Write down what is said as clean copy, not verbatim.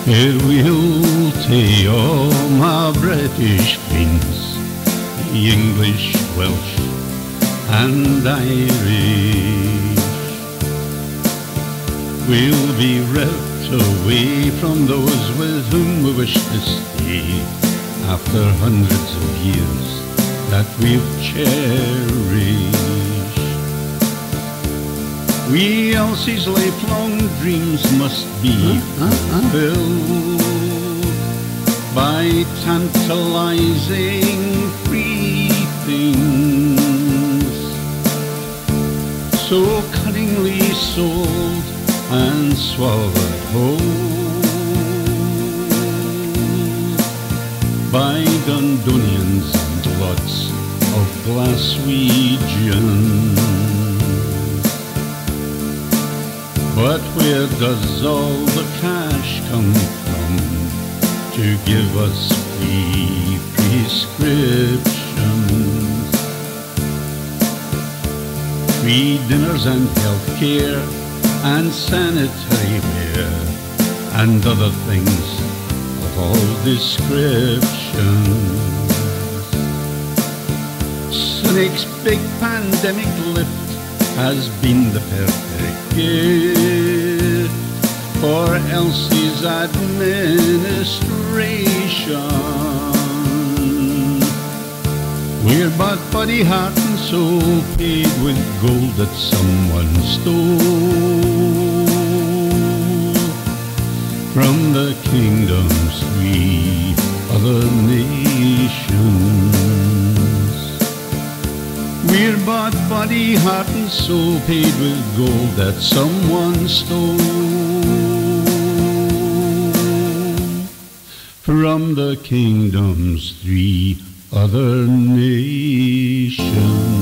Farewell to all my British friends, the English, Welsh and Irish. We'll be ripped away from those with whom we wish to stay after hundreds of years that we've cherished. We Elsie's lifelong dreams must be fulfilled by tantalizing free things, so cunningly sold and swallowed whole by Dundonians and lots of Glaswegians. But where does all the cash come from to give us free prescriptions? Free dinners and health care and sanitary ware and other things of all descriptions. Cynic's big pandemic lift has been the perfect gift for Elsie's administration. We're but body, heart and soul paid with gold that someone stole from the kingdom's three other nations. We're bought body, heart and soul paid with gold that someone stole from the kingdom's three other nations.